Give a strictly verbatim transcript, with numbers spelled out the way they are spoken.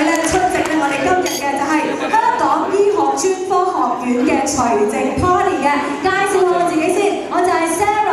咧出席咧我哋今日嘅就係香港醫學專科學院嘅除夕 party 嘅，介紹下我自己先，我就係 Sam。